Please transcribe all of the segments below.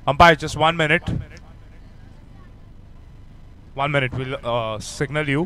Umpire, just 1 minute. 1 minute, we'll signal you.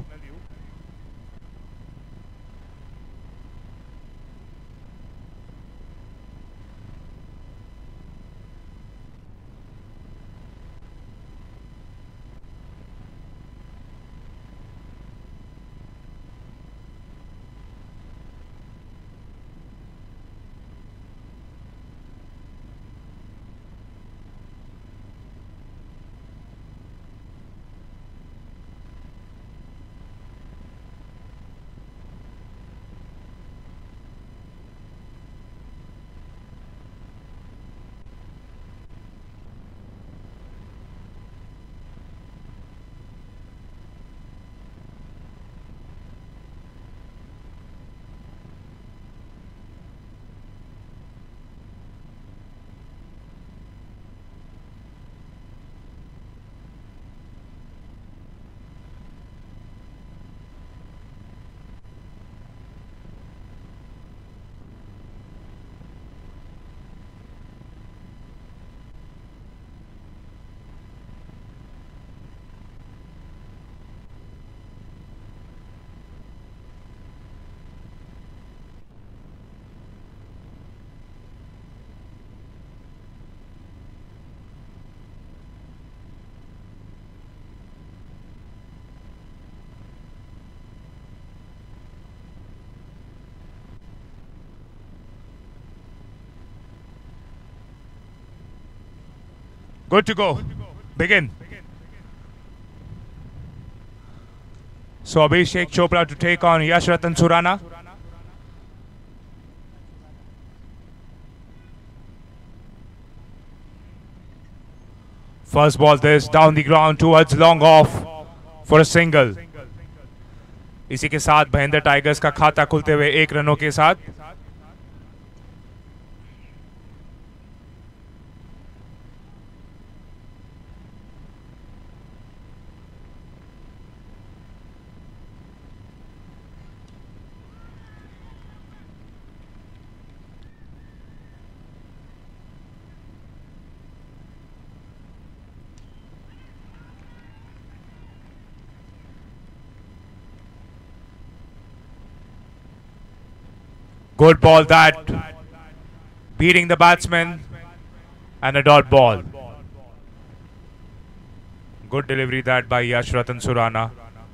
Good to go. Begin. So Abhishek Chopra to take on Yash Ratan Surana. First ball this down the ground towards long off for a single. इसी के साथ Mahendra tigers का खाता खुलते हुए 1 रनों के साथ. Good ball that, beating the batsman, and a dot ball. Good delivery that by Yash Ratan Surana.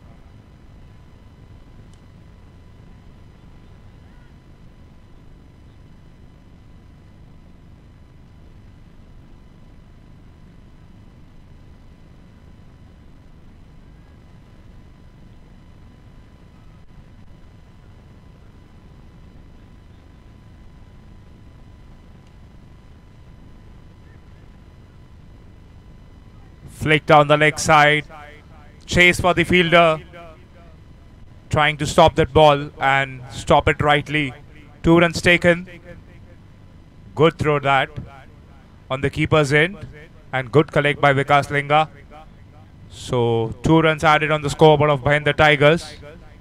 Flick down the leg side. Chase for the fielder. Trying to stop that ball and stop it rightly. 2 runs taken. Good throw that on the keeper's end. And good collect by Vikas Linga. So 2 runs added on the scoreboard of Mahindra Tigers.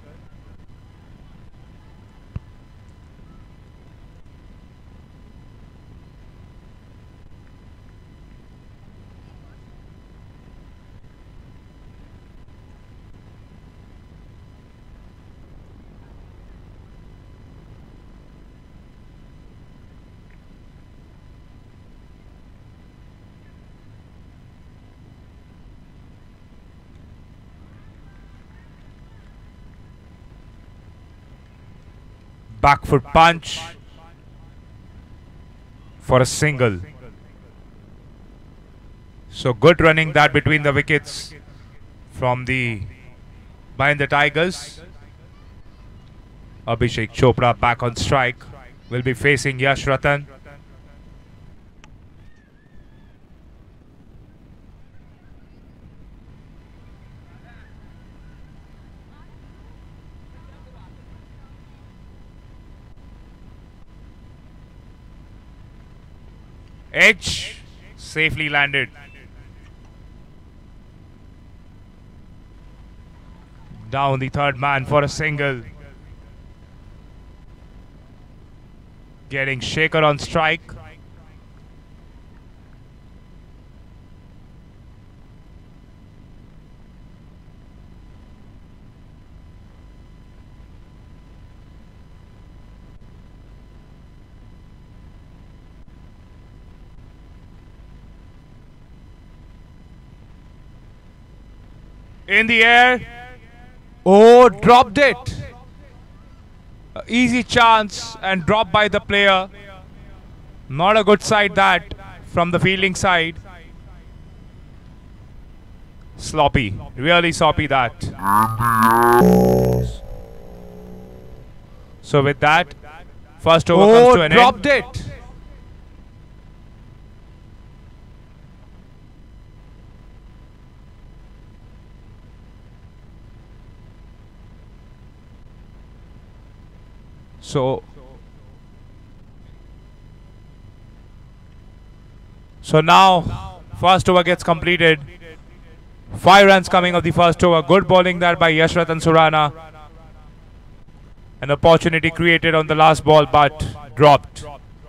Back foot punch for a single. So good running that between the wickets from the Mahindra Tigers. Abhishek Chopra back on strike. Will be facing Yash Ratan. Edge safely landed. Down the third man for a single. Getting Shaker on strike. In the air. Oh, dropped it. Easy chance and dropped by the player. Not a good side that from the fielding side. Sloppy. Really sloppy that. So with that, first over comes to an end. Dropped it. So now, first over gets completed. 5 runs coming of the first over. Good bowling there by Yashratan Surana. An opportunity created on the last ball, but dropped.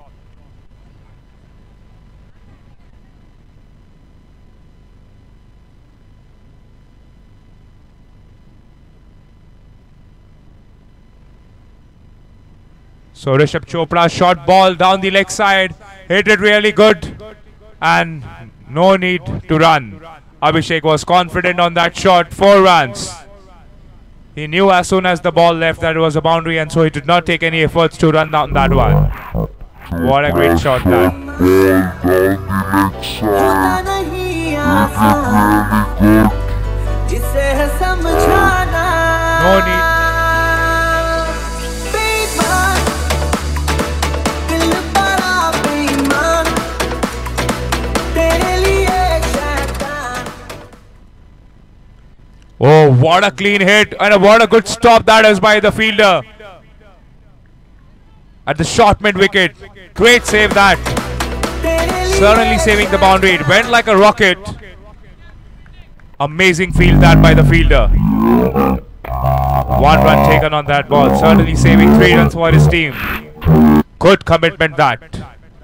So Rishabh Chopra, short ball down the leg side, hit it really good, and no need to run. Abhishek was confident on that shot, 4 runs. He knew as soon as the ball left that it was a boundary, and so he did not take any efforts to run down that one. What a great shot that. No need. Oh, what a clean hit and what a good stop that is by the fielder. At the short mid wicket. Great save that. Certainly saving the boundary. It went like a rocket. Amazing field that by the fielder. 1 run taken on that ball. Certainly saving 3 runs for his team. Good commitment that.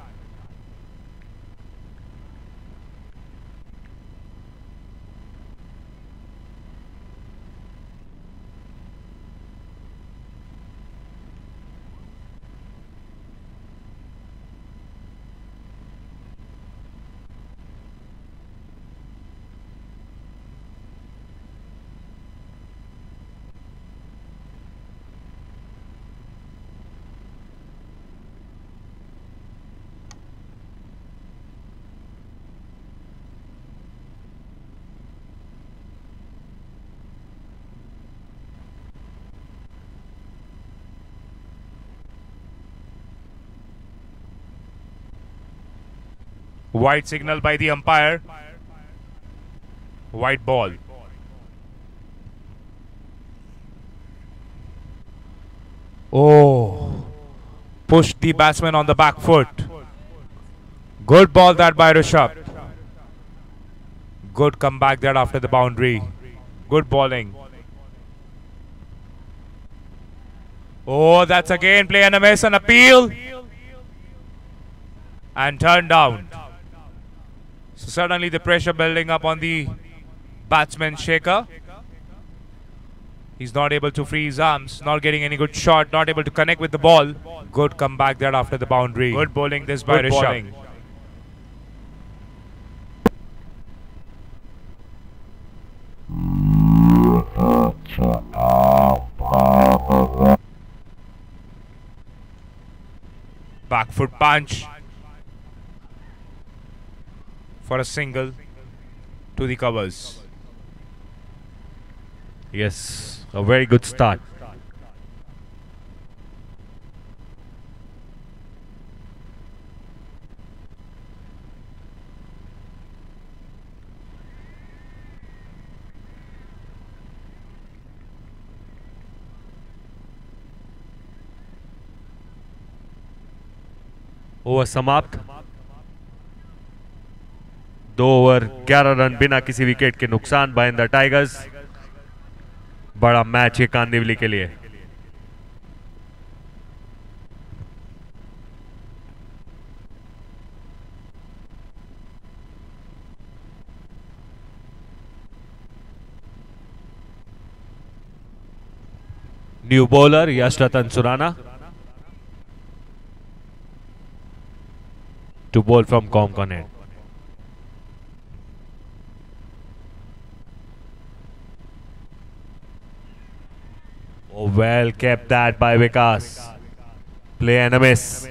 White signal by the umpire. White ball. Oh, pushed the batsman on the back foot. Good ball that by Rishabh. Good comeback there after the boundary. Good bowling. Oh, that's again play and a miss, an appeal. And turned down. So suddenly the pressure building up on the batsman Shekhar. He's not able to free his arms, not getting any good shot, not able to connect with the ball. Good comeback there after the boundary. Good bowling this by Rishabh. Back foot punch for a single to the covers. Yes, a very good start. Over समाप्त. 2 over 11 run बिना किसी wicket के नुकसान by the tigers. बड़ा match है कांदिवली के लिए. New bowler Yashratan Surana to bowl from Comcon end. Oh, well kept that by Vikas. Play and a miss.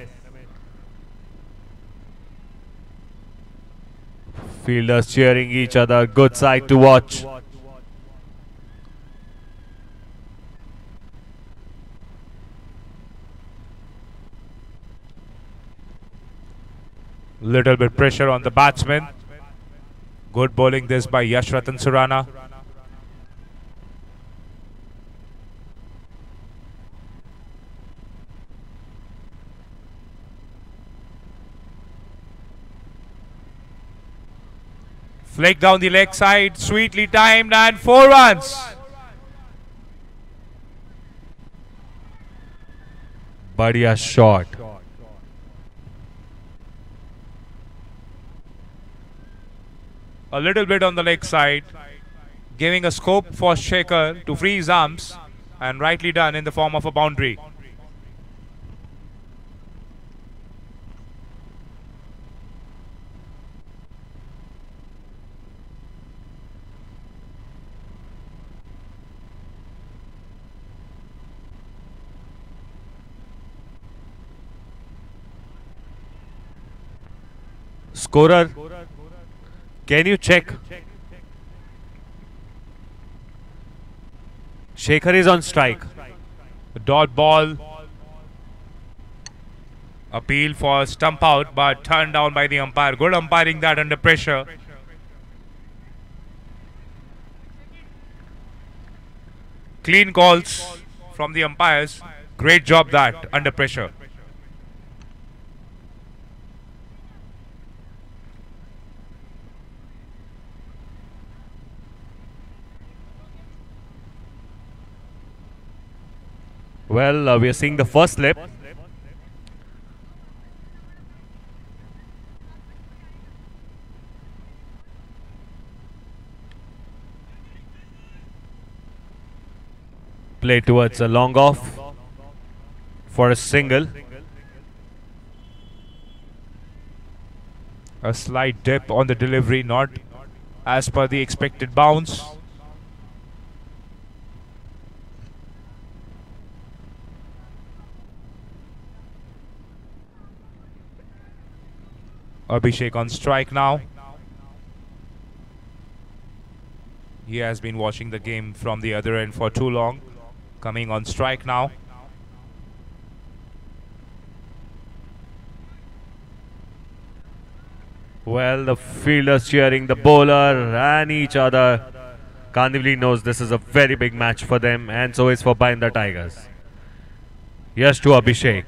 Fielders cheering each other. Good sight to watch. Little bit pressure on the batsman. Good bowling this by Yashratan Surana. Flick down the leg side, sweetly timed, and 4 runs. Badhiya shot. A little bit on the leg side, giving a scope for Shekhar to free his arms, and rightly done in the form of a boundary. Scorer, can you check? Shekhar is on strike. Dot ball. Appeal for stump out, but turned down by the umpire. Good umpiring that under pressure. Clean calls from the umpires. Great job that under pressure. Well, we are seeing the first slip. Play towards a long off for a single. A slight dip on the delivery, not as per the expected bounce. Abhishek on strike now. He has been watching the game from the other end for too long. Coming on strike now. Well, the fielders cheering the bowler and each other. Kandivali knows this is a very big match for them, and so is for Bhayandar Tigers. Yes to Abhishek.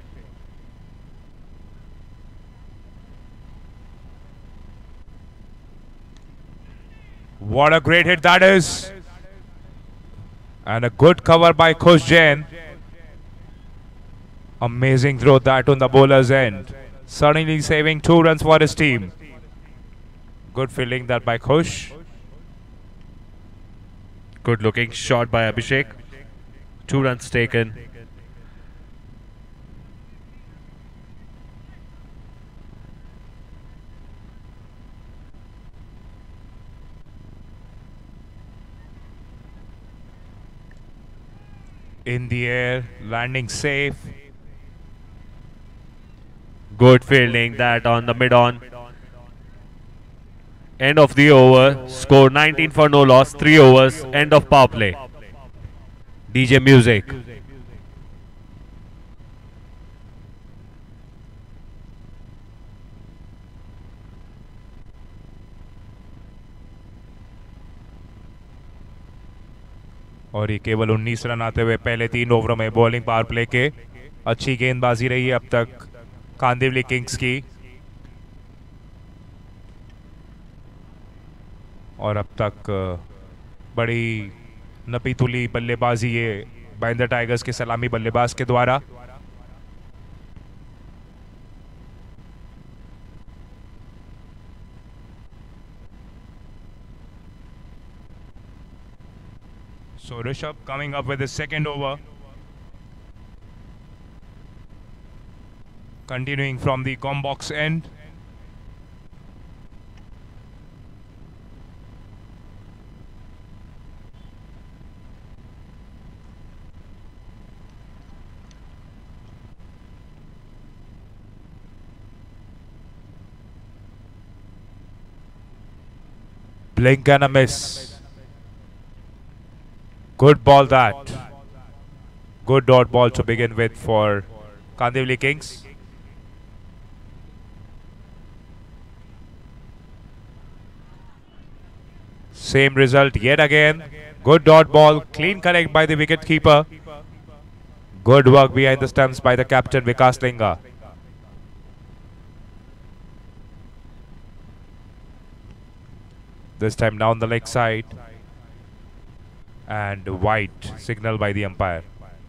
What a great hit that is. And a good cover by Khush Jain. Amazing throw that on the bowler's end. Suddenly saving 2 runs for his team. Good fielding that by Khush. Good looking shot by Abhishek. 2 runs taken. In the air, landing safe. Good fielding that on the mid-on. End of the over. Score 19 for no loss. 3 overs. End of power play. DJ music. और ये केवल 19 run आते हुए पहले 3 ओवरों में bowling power play के अच्छी गेंदबाजी रही है अब तक कांदिवली किंग्स की। और अब तक बड़ी नपी तुली बल्लेबाजी ये भाईंदर टाइगर्स के सलामी बल्लेबाज के द्वारा। So Rishabh coming up with his second over. Continuing from the combox end. Blink and a miss. Good ball that. Good dot ball to begin with for Kandivali Kings. Same result yet again. Good dot ball. Clean connect by the wicket keeper. Good work behind the stumps by the captain Vikas Linga. This time down the leg side. And white signal by the umpire.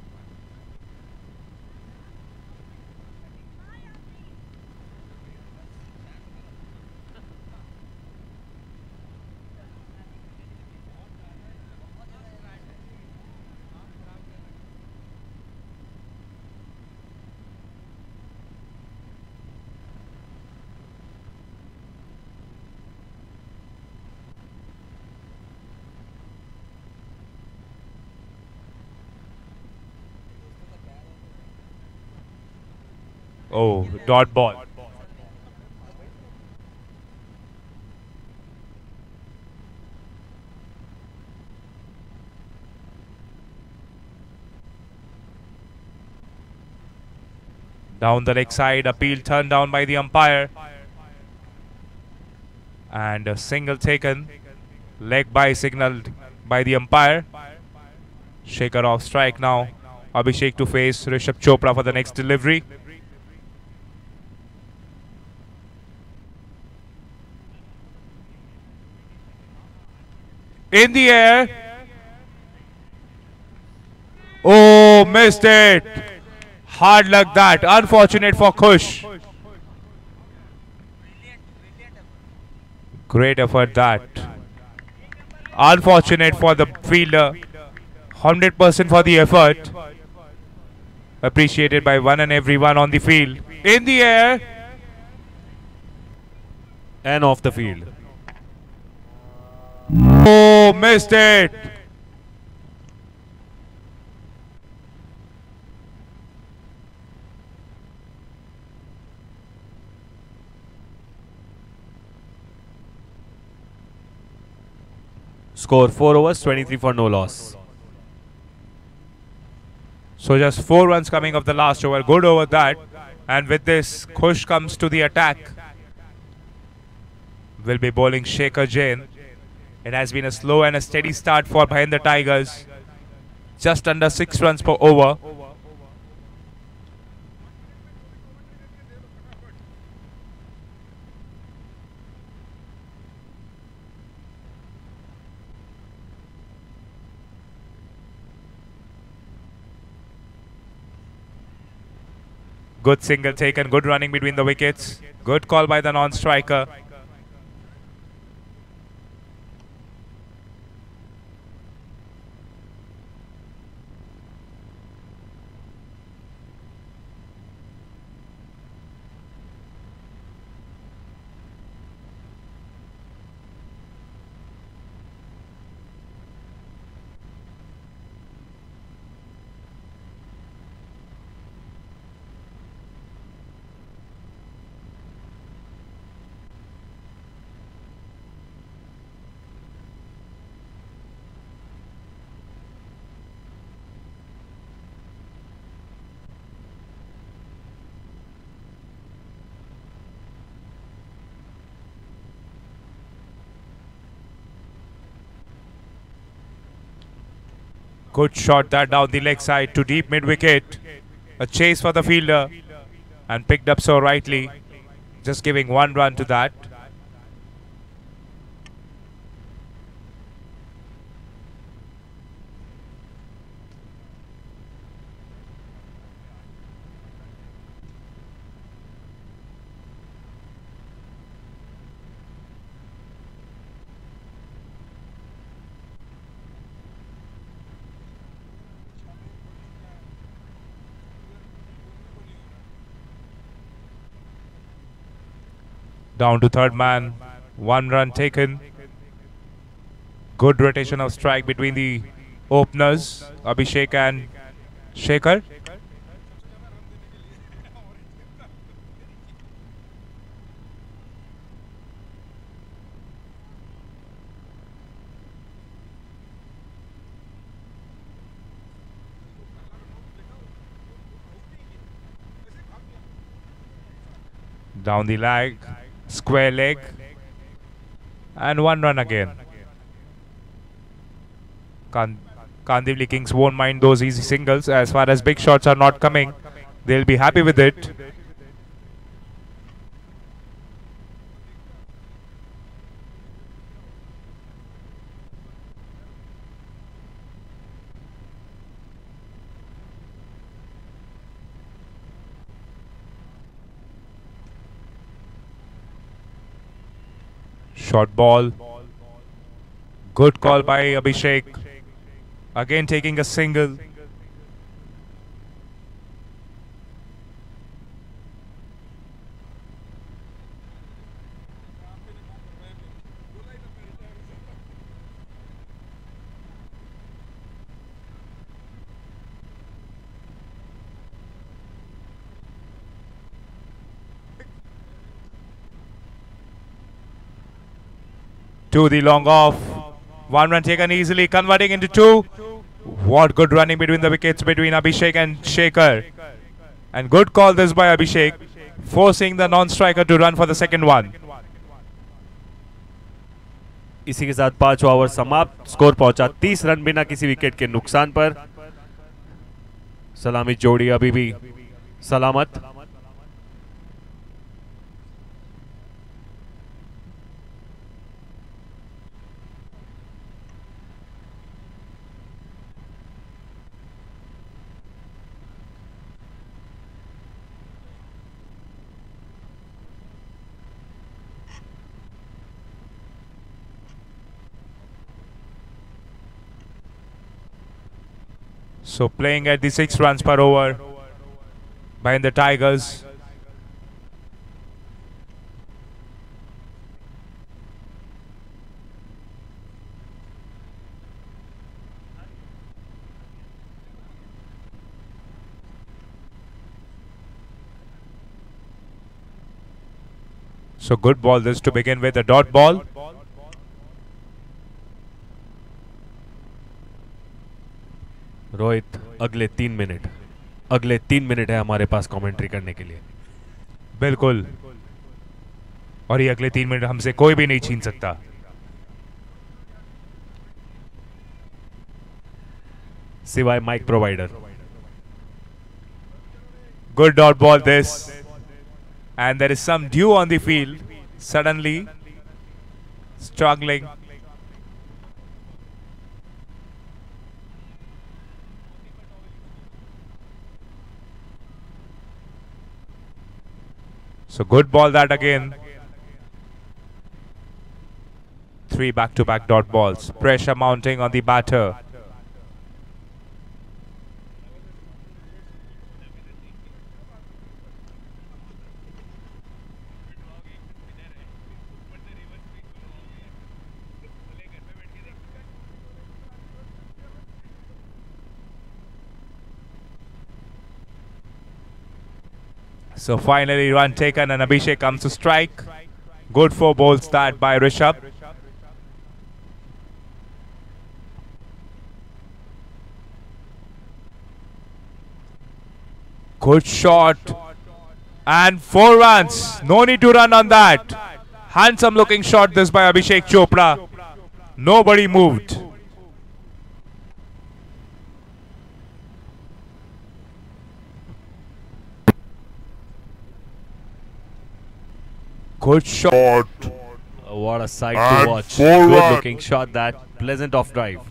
Oh, dot ball. Down the leg side, appeal turned down by the umpire. And a single taken. Leg by signaled by the umpire. Shaker off strike now. Abhishek to face Rishabh Chopra for the next delivery. In the air. Oh, missed it. Hard luck that. Unfortunate for Khush. Great effort that. Unfortunate for the fielder. 100% for the effort. Appreciated by one and everyone on the field. In the air. And off the field. Oh, missed it. Score 4 overs, 23 for no loss. So just 4 runs coming of the last over. Good over that. And with this, Khush comes to the attack. Will be bowling Shekhar Jain. It has been a slow and a steady start for behind the Tigers. Just under 6 runs per over. Good single taken, good running between the wickets. Good call by the non-striker. Good shot that down the leg side to deep mid-wicket. A chase for the fielder and picked up so rightly. Just giving 1 run to that. Down to third man. 1 run taken. Good rotation of strike between the openers, Abhishek and Shekhar. Down the leg, square leg, and one run again. Kandivali Kings won't mind those easy singles. As far as big shots are not coming, they'll be happy with it. Short ball. Good call by Abhishek. Again taking a single. To the long off. One run taken easily, converting into two. What good running between the wickets between Abhishek and Shekhar. And good call this by Abhishek, forcing the non-striker to run for the second one. इसी के साथ 5वां over समाप्त. Score पहुंचा 30 run बिना किसी wicket के नुकसान पर. सलामी जोड़ी अभी भी सलामत. So playing at the 6 runs per over by the Tigers. So good ball this to begin with, a dot ball. Rohit अगले 3 मिनट है हमारे पास कमेंट्री करने के लिए. बिल्कुल, और ये अगले 3 मिनट हमसे कोई भी नहीं छीन सकता. सिवाय mic provider. Good dot ball this, and there is some dew on the field. Suddenly struggling. So good ball that again. 3 back-to-back dot balls. Pressure mounting on the batter. So finally run taken and Abhishek comes to strike. Good 4 balls that by Rishabh. Good shot. And 4 runs. No need to run on that. Handsome looking shot this by Abhishek Chopra. Nobody moved. Good shot. What a sight to watch. Good looking shot that. Pleasant off drive.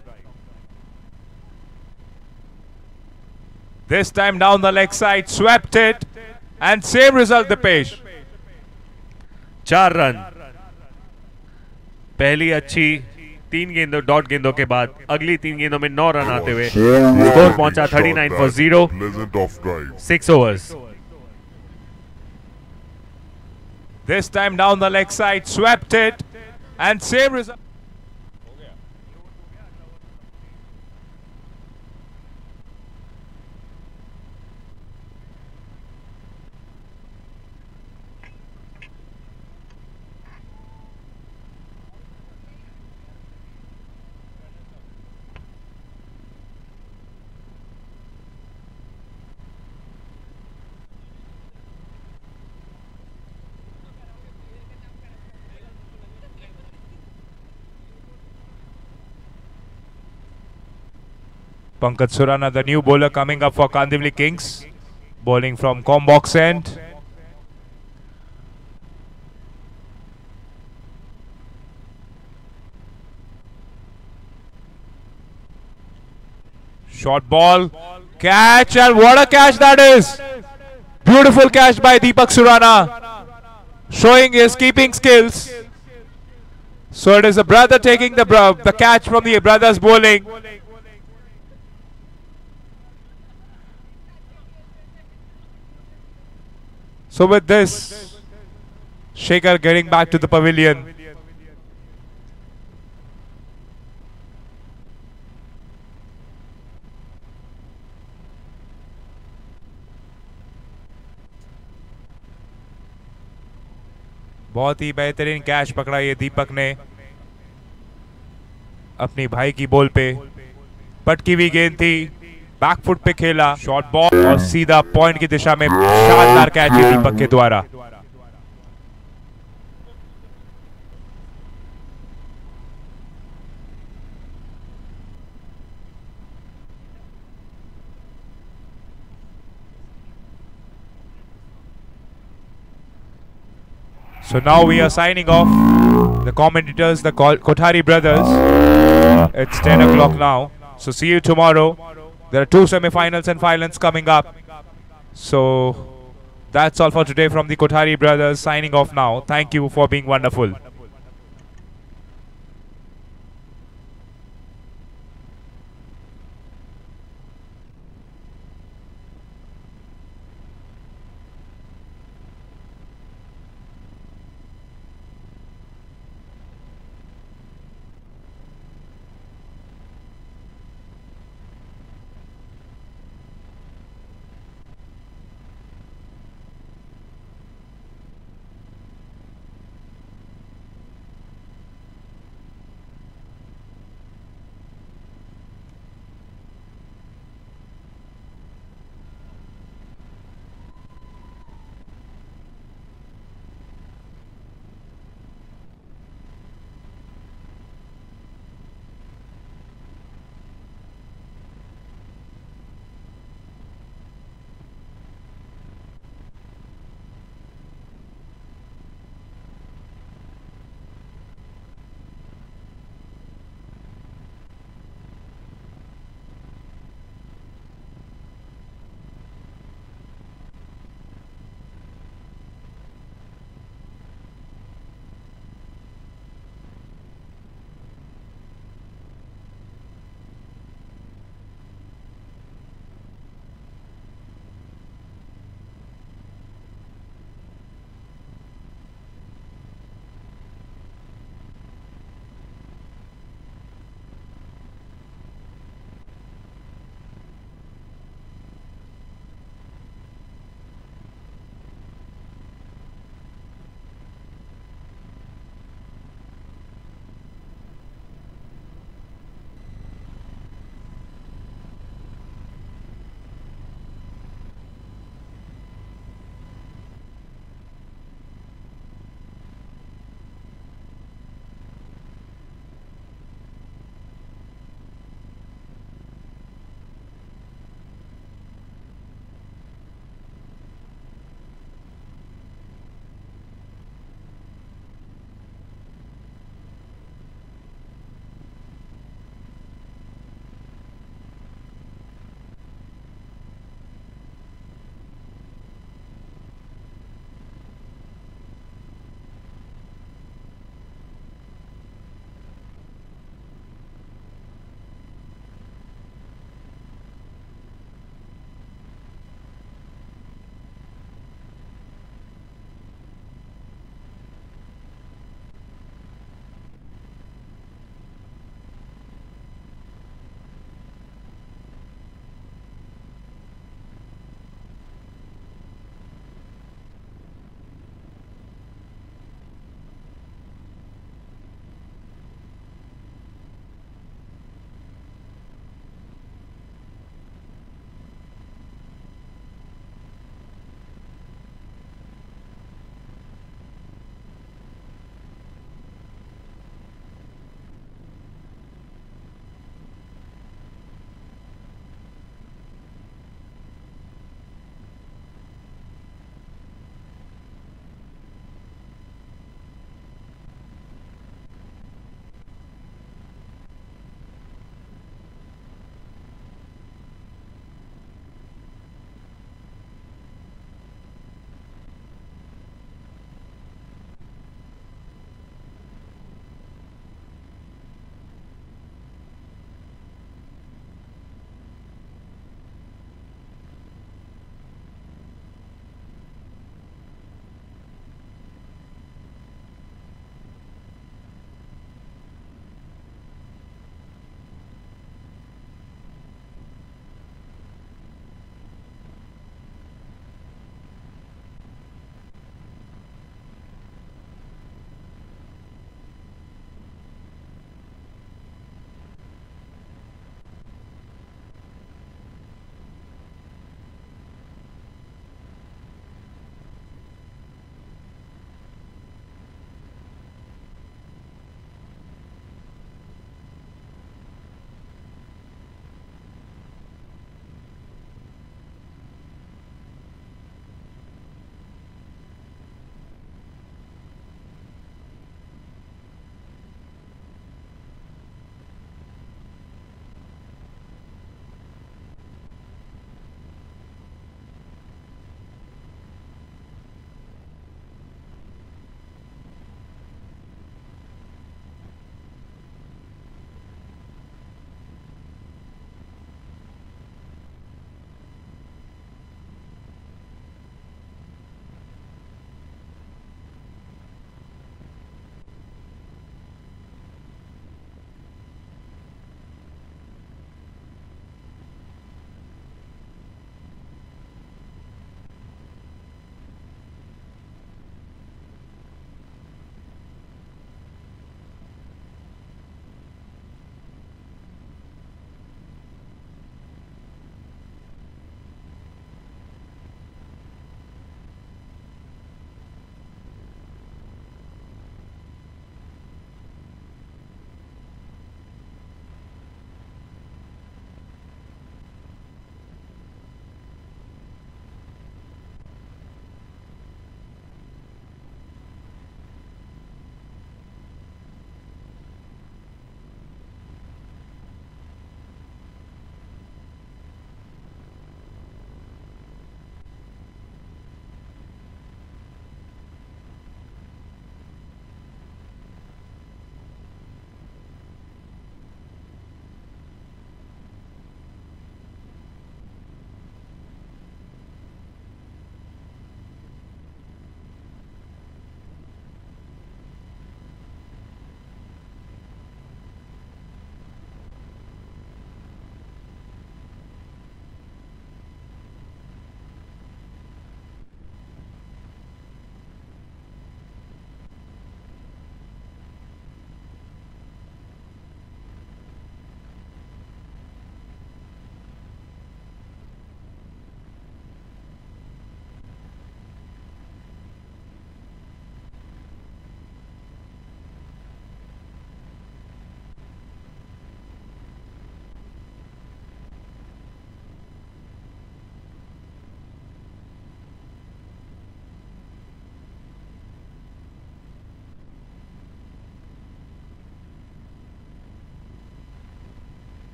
This time down the leg side, swept it, and same result Dipesh. 4 run. पहली अच्छी 3 गेंदों dot गेंदों के बाद अगली 3 गेंदों में 9 run आते हुए स्कोर पहुंचा 39 for 0. 6 overs. This time down the leg side, swept it, and same result. Pankaj Surana, the new bowler coming up for Kandivali Kings, bowling from Combox end. Short ball, catch, and what a catch that is! Beautiful catch by Deepak Surana, showing his keeping skills. So it is a brother taking the catch from the brothers bowling. So with this, Shekhar getting back to the pavilion. बहुत ही बेहतरीन catch पकड़ा ये दीपक ने अपनी भाई की ball पे। पटकी हुई गेंद थी, बैकफुट पे खेला, शॉर्ट बॉल और सीधा पॉइंट की दिशा में शानदार कैच है दीपक के द्वारा। So now we are signing off. The commentators, the Kothari brothers. It's 10 o'clock now. So see you tomorrow. There are 2 semi-finals and finals coming up. So that's all for today from the Kothari brothers, signing off now. Thank you for being wonderful.